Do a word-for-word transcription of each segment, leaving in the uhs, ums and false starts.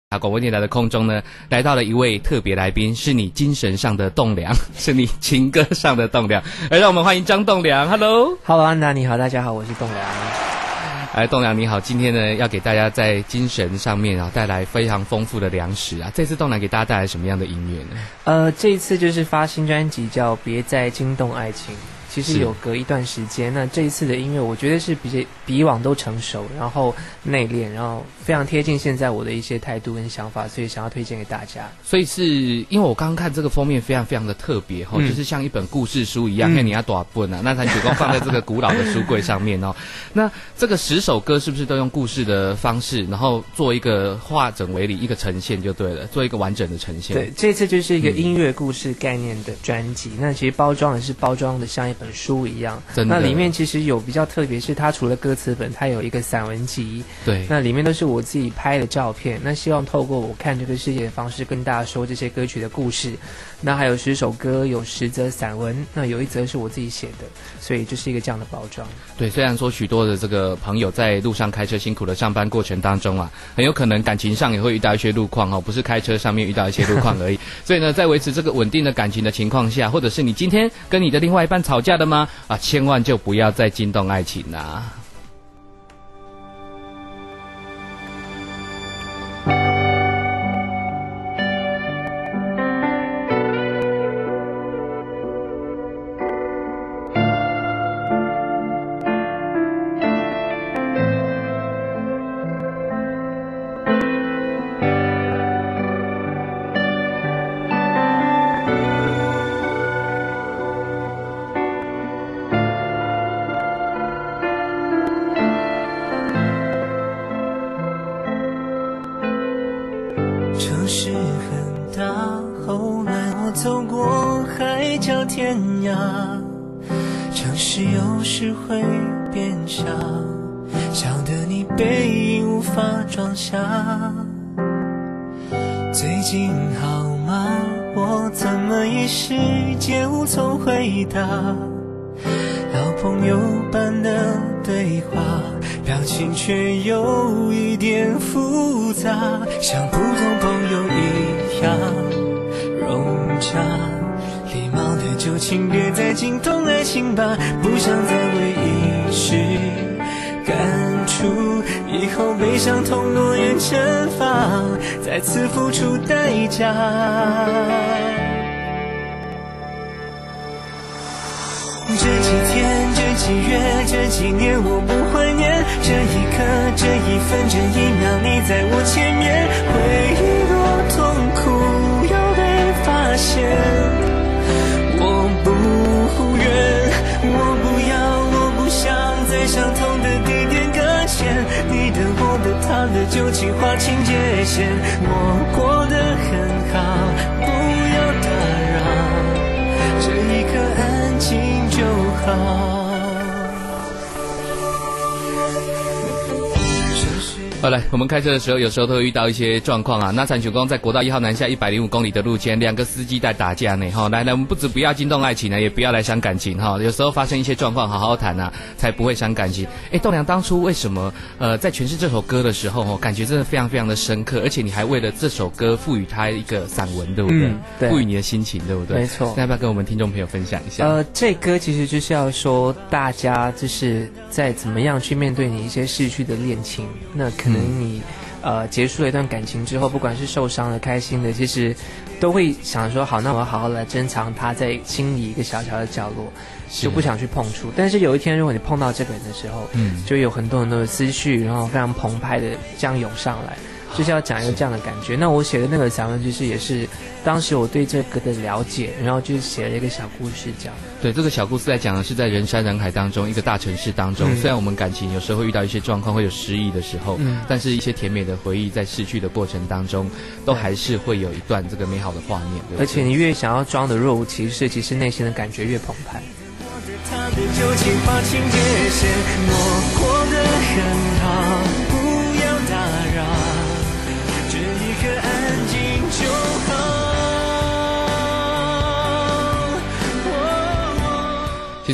啊，广播电台的空中呢，来到了一位特别来宾，是你精神上的栋梁，是你情歌上的栋梁。来，让我们欢迎张栋梁。Hello，Hello， 安娜，你好，大家好，我是栋梁。 哎，栋梁你好，今天呢要给大家在精神上面啊带来非常丰富的粮食啊。这次栋梁给大家带来什么样的音乐呢？ 呃，这一次就是发新专辑叫《别再惊动爱情》。其实有隔一段时间，那这一次的音乐我觉得是比比以往都成熟，然后内敛，然后非常贴近现在我的一些态度跟想法，所以想要推荐给大家。 所以是因为我刚刚看这个封面非常非常的特别哈、哦嗯，就是像一本故事书一样，看、嗯、你要多少本啊？那它主要放在这个古老的书柜上面哦。那这个十首歌是不是都用故事的方式，然后做一个化整为零一个呈现就对了，做一个完整的呈现？ 对，这次就是一个音乐故事概念的专辑、嗯。那其实包装也是包装的像一本书一样，那里面其实有比较特别，是它除了歌词本，它有一个散文集。 对， 那里面都是我自己拍的照片。那希望透过我看这个世界的方式，跟大家说这些歌曲的故事。那还有十首歌，有十则散文，那有一则是我自己写的，所以就是一个这样的包装。 对，虽然说许多的这个朋友在路上开车辛苦的上班过程当中啊，很有可能感情上也会遇到一些路况哦，不是开车上面遇到一些路况而已。所以呢，在维持这个稳定的感情的情况下，或者是你今天跟你的另外一半吵架的吗？啊，千万就不要再惊动爱情啦、啊。 最近好吗？我怎么一时间无从回答？老朋友般的对话，表情却有一点复杂，像普通朋友一样融洽。礼貌的就请别再惊动爱情吧，不想再为一时感触，以后悲伤痛诺言惩罚，再次付出代价。这几天，这几月，这几年，我不怀念这一刻，这一分，这一秒，你在我前面。回忆多痛苦，要被发现。我不愿，我不要，我不想在相同的地点搁浅。你的、我的、他的，就请划清界限。我过得很好，不要打扰，这一刻安静就好。 好，来，我们开车的时候，有时候都会遇到一些状况啊。那产曲光在国道一号南下一百零五公里的路间，两个司机在打架呢。哈，来来，我们不止不要惊动爱情呢，也不要来伤感情哈。有时候发生一些状况，好好谈啊，才不会伤感情。哎，栋梁当初为什么呃在诠释这首歌的时候，哦，感觉真的非常非常的深刻，而且你还为了这首歌赋予它一个散文，对不对？嗯，对，赋予你的心情，对不对？ 没错。 那要不要跟我们听众朋友分享一下？ 呃，这歌其实就是要说大家就是在怎么样去面对你一些逝去的恋情，那可能你。嗯呃，结束了一段感情之后，不管是受伤的、开心的，其实都会想说，好，那我要好好来珍藏它在心里一个小小的角落，就不想去碰触。但是有一天，如果你碰到这个人的时候，嗯，就有很多很多的思绪，然后非常澎湃的这样涌上来，就是要讲一个这样的感觉。那我写的那个散文，就是也是当时我对这个的了解，然后就是写了一个小故事这样。 对，这个小故事在讲的是在人山人海当中，一个大城市当中，嗯、虽然我们感情有时候会遇到一些状况，会有失意的时候，嗯，但是一些甜美的回忆在逝去的过程当中，都还是会有一段这个美好的画面。对对， 而且你越想要装的若无其事，其实内心的感觉越澎湃。 他的旧情划清界限，我过得很好，不要打扰，这一刻安静就好。 其实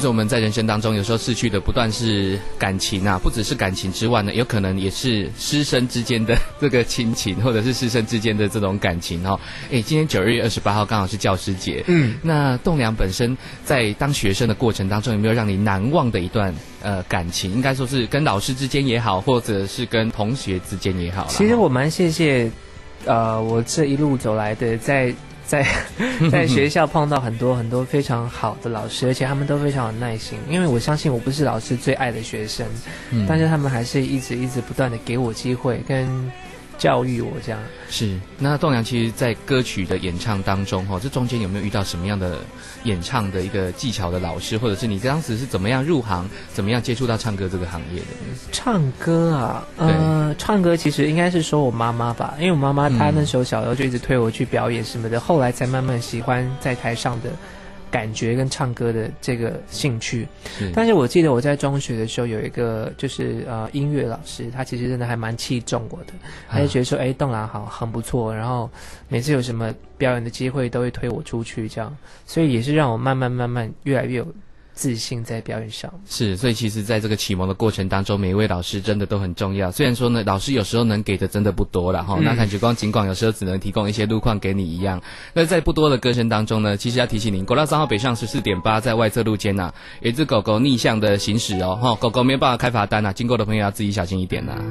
实我们在人生当中，有时候失去的不断是感情啊，不只是感情之外呢，有可能也是师生之间的这个亲情，或者是师生之间的这种感情哦。哎，今天九月二十八号刚好是教师节，嗯，那栋梁本身在当学生的过程当中，有没有让你难忘的一段呃感情？应该说是跟老师之间也好，或者是跟同学之间也好。 其实我蛮谢谢，呃，我这一路走来的，在在在学校碰到很多很多非常好的老师，而且他们都非常有耐心。因为我相信我不是老师最爱的学生，嗯、但是他们还是一直一直不断的给我机会跟教育我这样。 是，那栋梁其实在歌曲的演唱当中哈，这中间有没有遇到什么样的演唱的一个技巧的老师，或者是你当时是怎么样入行，怎么样接触到唱歌这个行业的？ 唱歌啊，呃，唱歌其实应该是说我妈妈吧，因为我妈妈她那时候小时候就一直推我去表演什么的，嗯、后来才慢慢喜欢在台上的感觉跟唱歌的这个兴趣。但是我记得我在中学的时候有一个就是呃音乐老师，他其实真的还蛮器重我的，他就觉得说哎栋梁好很不错，然后每次有什么表演的机会都会推我出去这样，所以也是让我慢慢慢慢越来越有自信在表演上。 是，所以其实在这个启蒙的过程当中，每一位老师真的都很重要。虽然说呢，老师有时候能给的真的不多啦齁、嗯、那谭菊光尽管有时候只能提供一些路况给你一样。那在不多的歌声当中呢，其实要提醒您，国道三号北上 十四点八 在外侧路肩啊，有一只狗狗逆向的行驶哦，齁，狗狗没有办法开罚单啊，经过的朋友要自己小心一点啦。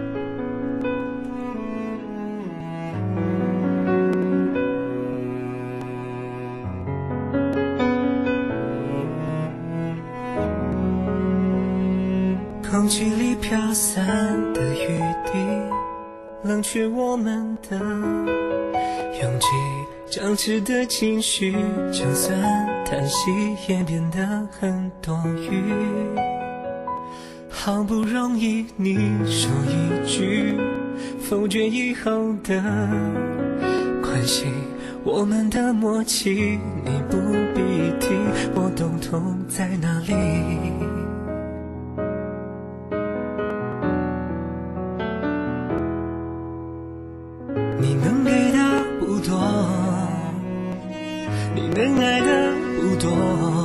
空气里飘散的雨滴，冷却我们的勇气，僵持的情绪，就算叹息也变得很多余。好不容易你说一句，否决以后的关系，我们的默契，你不必提，我懂痛在哪里。你能给的不多，你能爱的不多，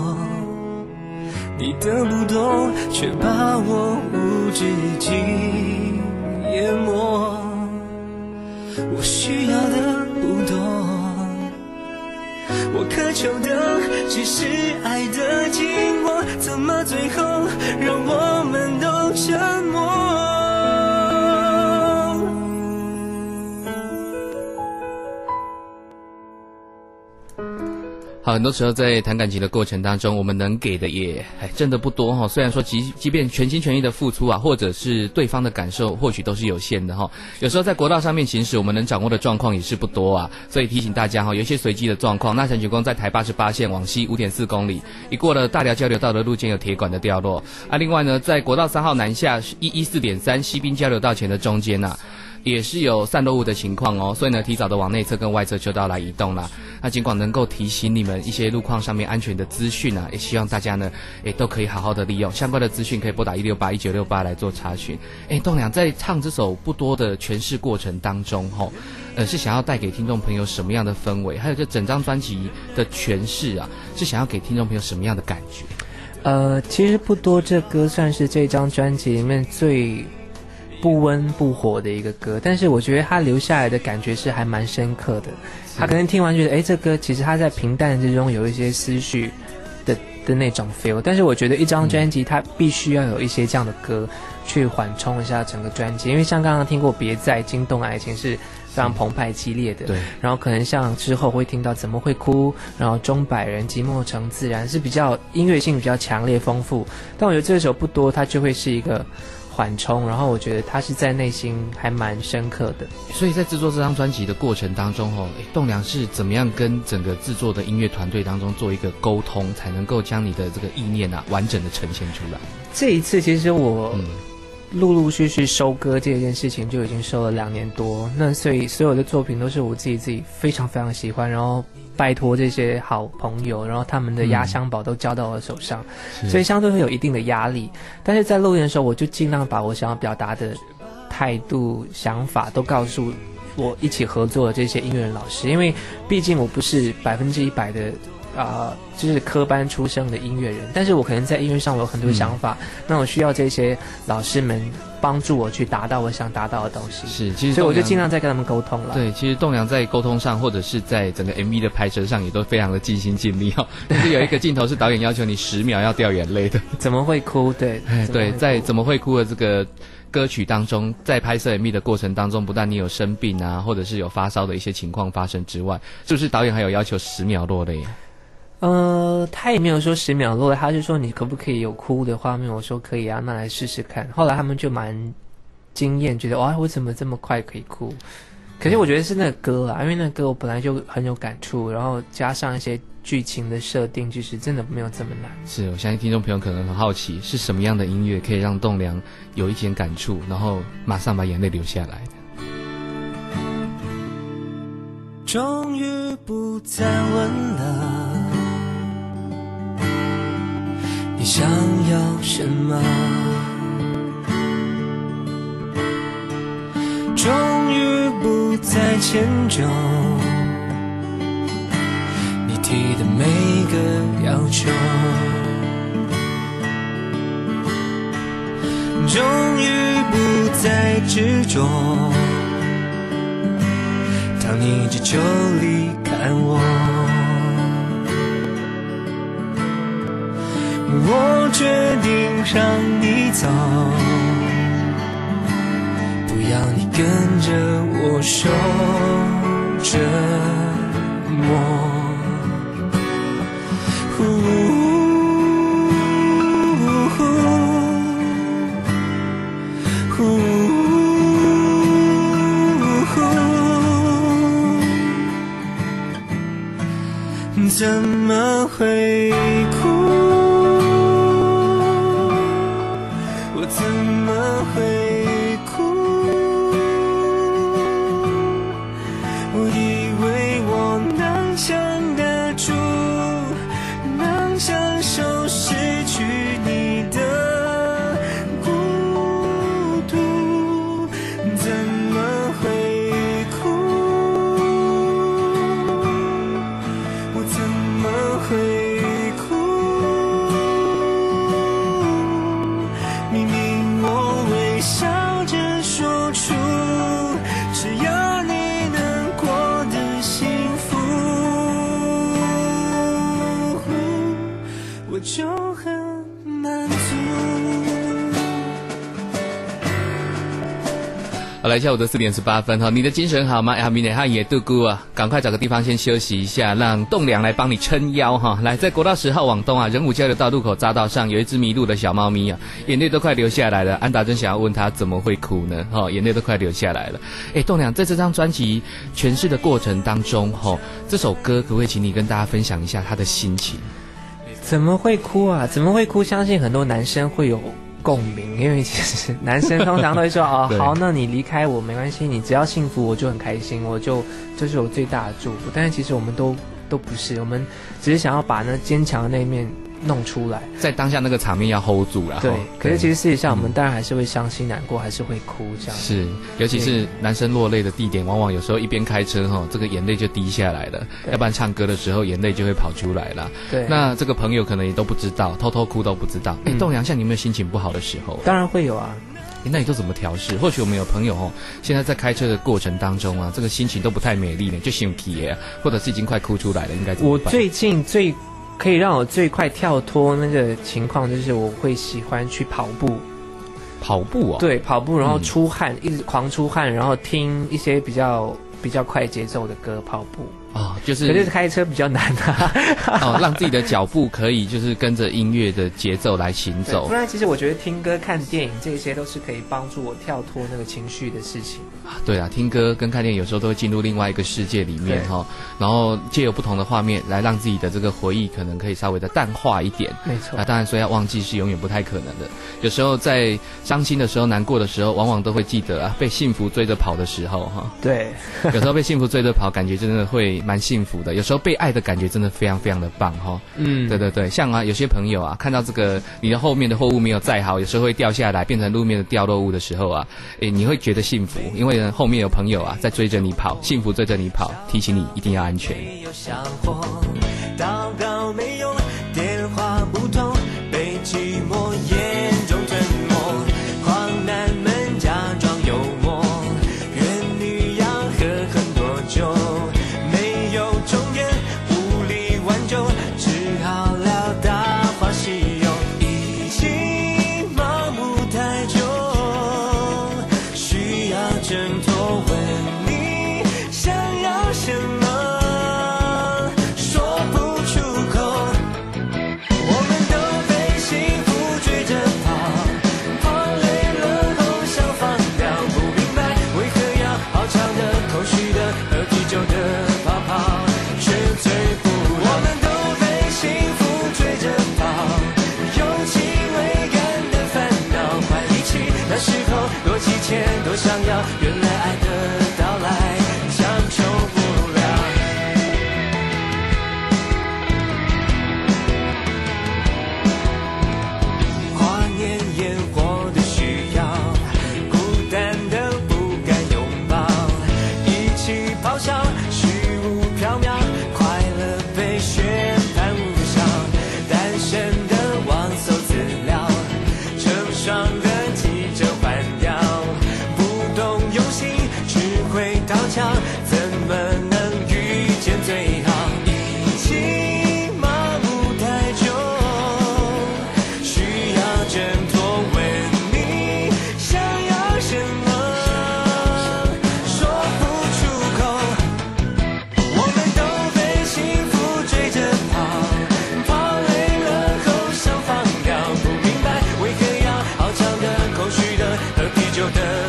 你的不懂却把我无止境淹没。我需要的不多，我渴求的只是爱的寂寞，怎么最后让我们都沉默？ 好，很多时候在谈感情的过程当中，我们能给的也哎真的不多哈。虽然说即即便全心全意的付出啊，或者是对方的感受，或许都是有限的哈。有时候在国道上面行驶，我们能掌握的状况也是不多啊。所以提醒大家哈，有一些随机的状况。那陈菊光在台八十八线往西 五点四公里，一过了大寮交流道的路肩有铁管的掉落啊。另外呢，在国道三号南下一一四点三西滨交流道前的中间呐、啊。也是有散落物的情况哦，所以呢，提早的往内侧跟外侧车道来移动啦。那尽管能够提醒你们一些路况上面安全的资讯啊，也希望大家呢，也都可以好好的利用相关的资讯，可以拨打一六八一九六八来做查询。哎，栋梁在唱这首不多的诠释过程当中，吼、哦，呃，是想要带给听众朋友什么样的氛围？还有这整张专辑的诠释啊，是想要给听众朋友什么样的感觉？ 呃，其实不多，这歌算是这张专辑里面最不温不火的一个歌，但是我觉得他留下来的感觉是还蛮深刻的。他可能听完觉得，哎，这歌其实他在平淡之中有一些思绪的的那种 feel。但是我觉得一张专辑它必须要有一些这样的歌去缓冲一下整个专辑，因为像刚刚听过《别再惊动爱情》是非常澎湃激烈的， 对。 然后可能像之后会听到怎么会哭，然后钟摆人寂寞成自然，是比较音乐性比较强烈丰富。但我觉得这首不多，它就会是一个缓冲，然后我觉得他是在内心还蛮深刻的。 所以在制作这张专辑的过程当中，哦，栋梁是怎么样跟整个制作的音乐团队当中做一个沟通，才能够将你的这个意念啊完整的呈现出来？ 这一次其实我陆陆续续收歌这件事情就已经收了两年多，那所以所有的作品都是我自己自己非常非常喜欢，然后拜托这些好朋友，然后他们的压箱宝都交到我手上，嗯，所以相对会有一定的压力。但是在录音的时候，我就尽量把我想要表达的态度、想法都告诉我一起合作的这些音乐人老师，因为毕竟我不是百分之一百的啊、呃，就是科班出身的音乐人，但是我可能在音乐上我有很多想法，嗯、那我需要这些老师们帮助我去达到我想达到的东西。 是，其实所以我就尽量在跟他们沟通了。 对，其实栋梁在沟通上，或者是在整个 M V 的拍摄上，也都非常的尽心尽力哦。但是有一个镜头是导演要求你十秒要掉眼泪的， 怎么会哭？对， 哎，对，在怎么会哭的这个歌曲当中，在拍摄 M V 的过程当中，不但你有生病啊，或者是有发烧的一些情况发生之外，是不是导演还有要求十秒落泪？ 呃，他也没有说十秒落泪，他就说你可不可以有哭的画面？我说可以啊，那来试试看。后来他们就蛮惊艳，觉得哇，我怎么这么快可以哭？可是我觉得是那个歌啊，因为那个歌我本来就很有感触，然后加上一些剧情的设定，其实真的没有这么难。是， 我相信听众朋友可能很好奇，是什么样的音乐可以让栋梁有一点感触，然后马上把眼泪流下来的？ 终于不再问了，你想要什么？终于不再迁就你提的每个要求，终于不再执着当你只就离开我，我决定让你走，不要你跟着我受折磨。怎么会哭？我怎么会哭？我以为我能撑得住，能享受失去你的孤独，怎么会哭？我怎么会哭？明明我微笑着说出，只要你能过得幸福，我就很满足。 好，来下午的四点十八分哈，你的精神好吗？阿明呢？哈也杜姑啊，赶快找个地方先休息一下，让栋梁来帮你撑腰哈。来，在国道十号往东啊，仁武交流道路口匝道上有一只迷路的小猫咪啊，眼泪都快流下来了。安达真想要问他怎么会哭呢？哈、哦，眼泪都快流下来了。哎，栋梁在这张专辑诠释的过程当中，哈、哦，这首歌可不可以请你跟大家分享一下他的心情？ 怎么会哭啊？怎么会哭？相信很多男生会有共鸣，因为其实男生通常都会说哦，好，那你离开我没关系，你只要幸福我就很开心，我就这是我最大的祝福。但是其实我们都都不是，我们只是想要把那坚强的那一面弄出来， 在当下那个场面要 hold 住啦。 对，可是其实事实上我们当然还是会伤心难过，还是会哭这样。 是，尤其是男生落泪的地点，往往有时候一边开车哈，这个眼泪就滴下来了，要不然唱歌的时候眼泪就会跑出来了。 对， 那这个朋友可能也都不知道，偷偷哭都不知道。哎、嗯，栋梁，像你有没有心情不好的时候？ 当然会有啊。 那你都怎么调试？或许我们有朋友哦，现在在开车的过程当中啊，这个心情都不太美丽呢，就生气耶，或者是已经快哭出来了，应该怎么办？ 我最近最可以让我最快跳脱那个情况，就是我会喜欢去跑步。 跑步哦？对， 跑步，然后出汗，嗯、一直狂出汗，然后听一些比较比较快节奏的歌，跑步。 哦，就是可是开车比较难啊。 哦，让自己的脚步可以就是跟着音乐的节奏来行走。 不然，其实我觉得听歌、看电影这些都是可以帮助我跳脱那个情绪的事情。 啊，对啊，听歌跟看电影有时候都会进入另外一个世界里面哈、哦，然后借由不同的画面来让自己的这个回忆可能可以稍微的淡化一点。 没错。 啊，当然说要忘记是永远不太可能的。有时候在伤心的时候、难过的时候，往往都会记得啊，被幸福追着跑的时候哈。哦、 对。 有时候被幸福追着跑，感觉真的会蛮幸福的。有时候被爱的感觉真的非常非常的棒哈、哦。嗯，对对对，像啊有些朋友啊，看到这个你的后面的货物没有载好，有时候会掉下来变成路面的掉落物的时候啊，诶，你会觉得幸福，因为呢后面有朋友啊在追着你跑，幸福追着你跑，提醒你一定要安全。 没有想过祷告没用，电话不通，被寂寞严重吞没。狂男们假装幽默，怨女要喝很多酒，没有终点，无力挽救，只好聊大话西游。已经麻木太久，需要挣脱。问你想要什么？多想要，原来爱的到来强求不了。跨年烟火的需要，孤单的不敢拥抱，一起咆哮，虚无缥缈，快乐被宣判无效，单身的网搜资料，成双的急着换掉。用心只会讨巧，怎么能遇见最好？已经麻木太久，需要挣脱。问你想要什么？说不出口。我们都被幸福追着跑，跑累了后想放掉，不明白为何要好长的口虚的喝啤酒的。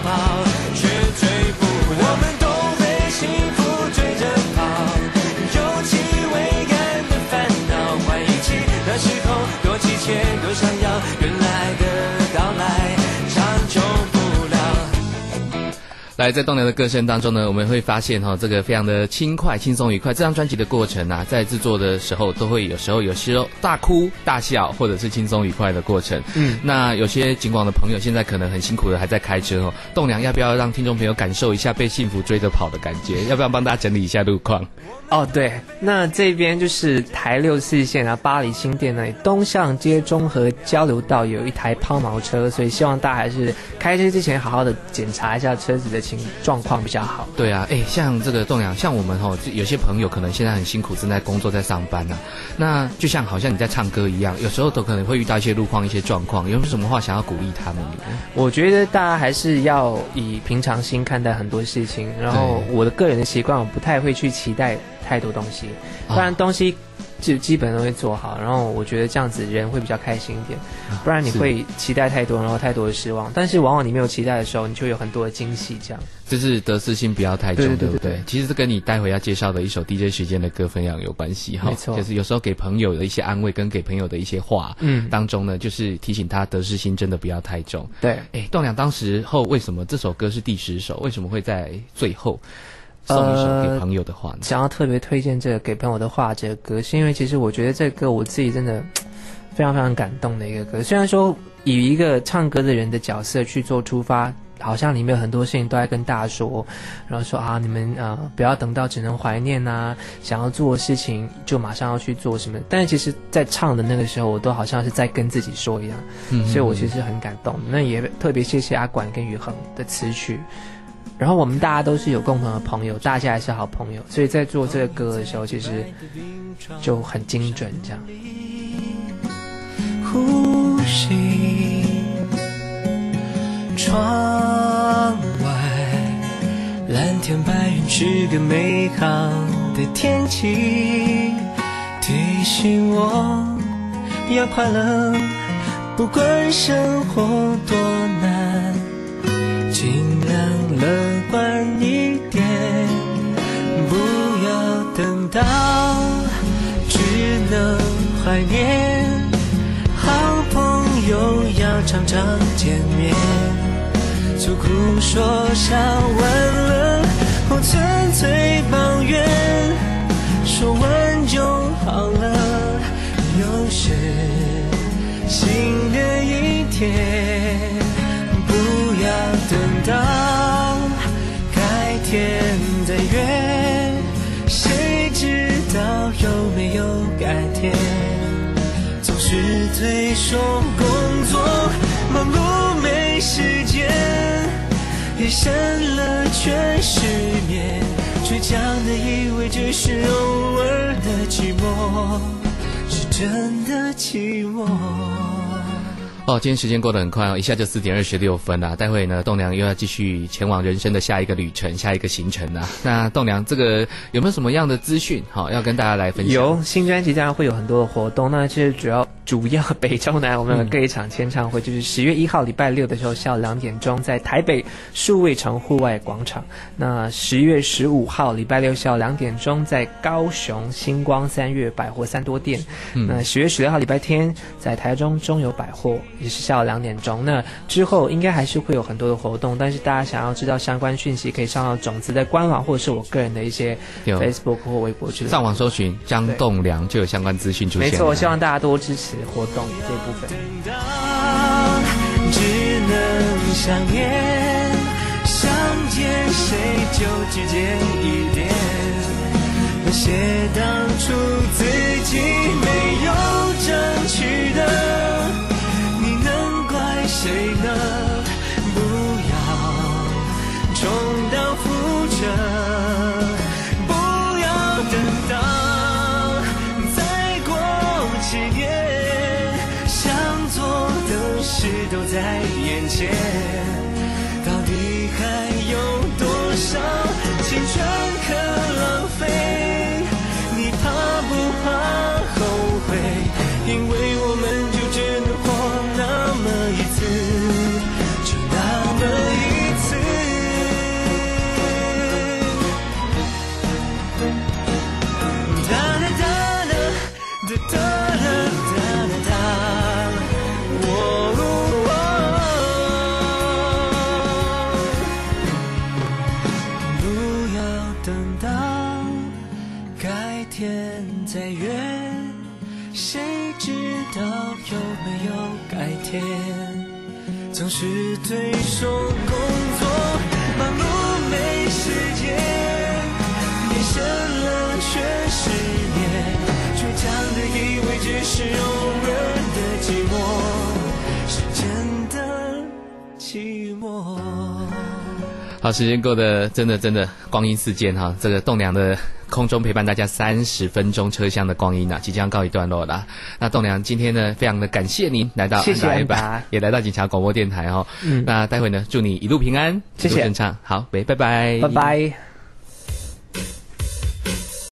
我们都被幸福追着跑，有气味感的烦恼，怀疑起那时候多急切，多想要，原来的到来长久不了。 来，在动量的歌声当中呢，我们会发现哈、哦，这个非常的轻快、轻松、愉快。这张专辑的过程啊，在制作的时候都会有时候有时候大哭大笑，或者是轻松愉快的过程。嗯，那有些警广的朋友现在可能很辛苦的还在开车哦，动量要不要让听众朋友感受一下被幸福追着跑的感觉？要不要帮大家整理一下路况？ 哦，对，那这边就是台六四线啊，巴黎新店那里东向街中和交流道有一台抛锚车，所以希望大家还是开车之前好好的检查一下车子的情状况比较好。 对啊，哎，像这个动量，像我们哦，有些朋友可能现在很辛苦，正在工作在上班啊，那就像好像你在唱歌一样，有时候都可能会遇到一些路况、一些状况，有没有什么话想要鼓励他们？ 我觉得大家还是要以平常心看待很多事情，然后我的个人的习惯，我不太会去期待太多东西，当然东西就基本都会做好，然后我觉得这样子人会比较开心一点，不然你会期待太多，然后太多的失望。但是往往你没有期待的时候，你就有很多的惊喜，这样。 就是得失心不要太重，对, 对, 对, 对不对？其实这跟你待会要介绍的一首 D J 时间的歌分享有关系哈。 没错， 就是有时候给朋友的一些安慰，跟给朋友的一些话，嗯，当中呢，就是提醒他得失心真的不要太重。 对， 哎，动量当时候为什么这首歌是第十首？为什么会在最后送一首给朋友的话呢？ 呃、想要特别推荐这个给朋友的话这个歌，是因为其实我觉得这个歌我自己真的非常非常感动的一个歌。虽然说以一个唱歌的人的角色去做出发，好像里面有很多事情都在跟大家说，然后说啊，你们呃不要等到只能怀念啊，想要做的事情就马上要去做什么。但是其实在唱的那个时候，我都好像是在跟自己说一样，嗯，所以我其实很感动。那也特别谢谢阿管跟宇恒的词曲。然后我们大家都是有共同的朋友，大家还是好朋友，所以在做这个歌的时候，其实就很精准这样。 呼吸，窗外蓝天白云是个美好的天气，提醒我要快乐，不管生活多难，尽量乐观一点，不要等到只能怀念，好朋友要常常见面，诉苦说笑完了后纯粹抱怨，说完就好了，又是新的一天，不要等到改天再约，谁知道有没有是推说工作忙碌没时间，夜深了却失眠，倔强的以为只是偶尔的寂寞，是真的寂寞。 哦，今天时间过得很快哦，一下就四点二十六分啦。待会呢，栋梁又要继续前往人生的下一个旅程、下一个行程啦。那栋梁这个有没有什么样的资讯好、哦、要跟大家来分享？ 有，新专辑当然会有很多的活动，那其实主要主要北中南我们有各一场签唱会，嗯、就是十月一号礼拜六的时候下午两点钟在台北数位城户外广场，那十月十五号礼拜六下午两点钟在高雄星光三月百货三多店，嗯、那十月十六号礼拜天在台中中友百货。也是下午两点钟，那之后应该还是会有很多的活动，但是大家想要知道相关讯息，可以上到种子的官网，或者是我个人的一些 Facebook 或微博之类的。 上网搜寻张栋梁就有相关资讯出现。 没错，我希望大家多支持活动这一部分。 只能想念，想见谁就只见一点，那些当初自己没有争取的。谁呢？不要重蹈覆辙，不要等到再过几年，想做的事都在眼前，到底还有多少青春可浪费？你怕不怕后悔？因为我们就只能活那么一次，就那么一次。哒哒哒哒哒哒哒哒哒，哦哦，不要等到改天再约，谁知道有没有改天？总是推说工作忙碌没时间，夜深了却失眠，倔强的以为只是偶尔的寂寞，是真的寂寞。 好，时间过得真的真的光阴似箭哈，这个栋梁的空中陪伴大家三十分钟车厢的光阴啊，即将告一段落啦。那栋梁今天呢，非常的感谢您来到谢谢安达， 也来到警察广播电台哦。嗯，那待会呢，祝你一路平安， 谢谢， 一路顺畅。好，喂，拜拜， 拜拜。